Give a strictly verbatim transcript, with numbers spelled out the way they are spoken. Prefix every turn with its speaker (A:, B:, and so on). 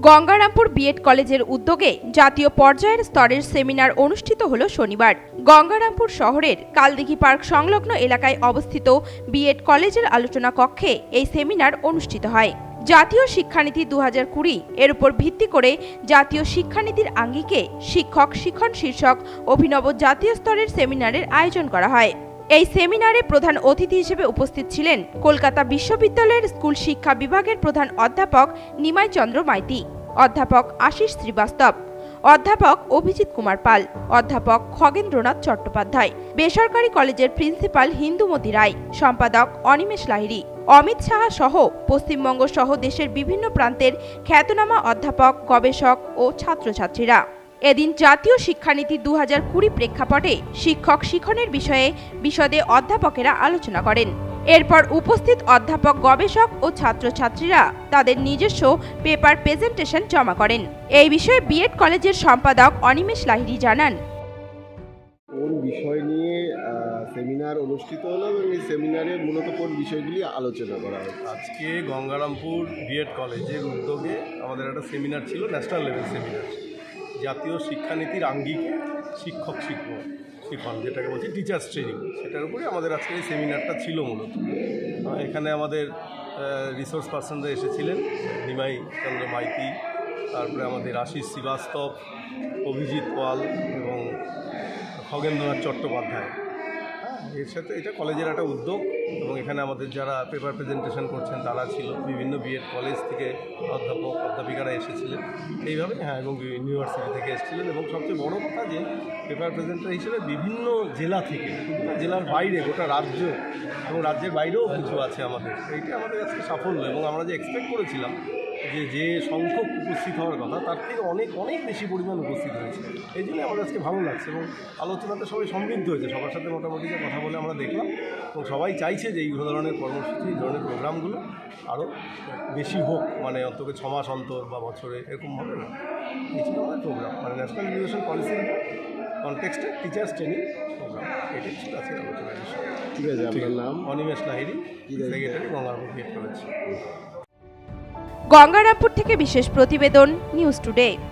A: Gangarampur B Ed কলেজের উদ্যোগে জাতীয় পর্যায়ের স্তরের সেমিনার অনুষ্ঠিত হলো শনিবার। গঙ্গারামপুর শহরের কালদিঘি পার্ক সংলগ্ন এলাকায় অবস্থিত বিএড কলেজের আলোচনা কক্ষে এই সেমিনার অনুষ্ঠিত হয়। জাতীয় শিক্ষানীতি দু হাজার কুড়ি এর উপর ভিত্তি করে জাতীয় শিক্ষানীতির আঙ্গিকে শিক্ষক শিখন শীর্ষক অভিনব জাতীয় স্তরের সেমিনারের আয়োজন করা হয়। এই সেমিনারে প্রধান অতিথি হিসেবে উপস্থিত ছিলেন কলকাতা বিশ্ববিদ্যালয়ের স্কুল শিক্ষা বিভাগের প্রধান অধ্যাপক নিমাই চন্দ্র মাইতি, অধ্যাপক আশিস শ্রীবাস্তব, অধ্যাপক অভিজিৎ কুমার পাল, অধ্যাপক খগেন্দ্রনাথ চট্টোপাধ্যায়, বেসরকারি কলেজের প্রিন্সিপাল হিন্দুমতি রায়, সম্পাদক অনিমেষ লাহিড়ী, অমিত সাহা সহ পশ্চিমবঙ্গ সহ দেশের বিভিন্ন প্রান্তের খ্যাতনামা অধ্যাপক, গবেষক ও ছাত্রছাত্রীরা। এদিন জাতীয় শিক্ষানীতি দু হাজার কুড়ি প্রেক্ষাপটে শিক্ষক শিখনের বিষয়ে বিশদে অধ্যাপকেরা আলোচনা করেন। এরপর উপস্থিত অধ্যাপক, গবেষক ও ছাত্রছাত্রীরা তাদের নিজস্ব পেপার প্রেজেন্টেশন জমা করেন। এই বিষয়ে বিএড কলেজের সম্পাদক অনিমেষ লাহিড়ী জানান,
B: কোন বিষয় নিয়ে সেমিনার অনুষ্ঠিত হলো এবং এই সেমিনারে মূলত কোন বিষয়গুলি আলোচনা করা হয়।
C: আজকে গঙ্গারামপুর বিএড কলেজের উদ্যোগে আমাদের একটা সেমিনার ছিল, ন্যাশনাল লেভেল সেমিনার, জাতীয় শিক্ষানীতির আঙ্গিকে শিক্ষক শিক্ষক শিখন যেটাকে বলছি টিচার্স ট্রেনিং, সেটার উপরে আমাদের আজকে এই সেমিনারটা ছিল মূলত। এখানে আমাদের রিসোর্স পার্সনরা এসেছিলেন, নিমাই চন্দ্র মাইতি, তারপরে আমাদের আশিস শ্রীবাস্তব, অভিজিৎ পাল এবং খগেন্দ্রনাথ চট্টোপাধ্যায়। হ্যাঁ, এর সাথে এটা কলেজের একটা উদ্যোগ এবং এখানে আমাদের যারা পেপার প্রেজেন্টেশন করছেন তারা ছিল, বিভিন্ন বিএড কলেজ থেকে অধ্যাপক অধ্যাপিকারা এসেছিলেন এইভাবে, হ্যাঁ, এবং ইউনিভার্সিটি থেকে এসেছিলেন। এবং সবচেয়ে বড় কথা যে পেপার প্রেজেন্টার হিসেবে বিভিন্ন জেলা থেকে, জেলার বাইরে গোটা রাজ্য এবং রাজ্যের বাইরেও কিছু আছে আমাদের। এইটা আমাদের আজকে সাফল্য এবং আমরা যে এক্সপেক্ট করেছিলাম যে যে সংখ্যক উপস্থিত হওয়ার কথা তার থেকে অনেক অনেক বেশি পরিমাণ উপস্থিত হয়েছে। এই জন্য আমাদের আজকে ভালো লাগছে এবং আলোচনাতে সবাই সমৃদ্ধ হয়েছে। সবার সাথে মোটামুটি যে কথা বলে আমরা দেখলাম এবং সবাই চাইছে যে এই ধরনের কর্মসূচি, এই ধরনের প্রোগ্রামগুলো আরও বেশি হোক, মানে অন্তত ছ মাস অন্তর বা বছরে এরকমভাবে না। এই ছিল আমাদের প্রোগ্রাম, মানে ন্যাশনাল এডুকেশন পলিসির কনটেক্সটে টিচার্স ট্রেনিং প্রোগ্রাম। এটাই ছিল আজকের আলোচনার বিষয়।
B: ঠিক আছে, আপনার নাম?
C: Animesh Lahiri, secretary, Gangarampur B Ed college.
A: Gangarampur থেকে বিশেষ প্রতিবেদন, নিউজ টুডে।